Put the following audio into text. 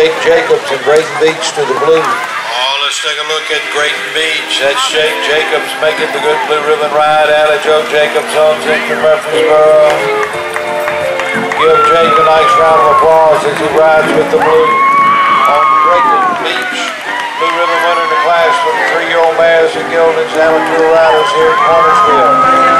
Shake Jacobs and Grayton Beach to the blue. Oh, let's take a look at Grayton Beach. That's Shake Jacobs making the good blue ribbon ride. Alley Joe Jacobs owns it from Murfreesboro. Give Jake a nice round of applause as he rides with the blue on Grayton Beach. Blue ribbon winner in the class for the 3-year-old mares and Gildens Amateur Riders here at Cornersville.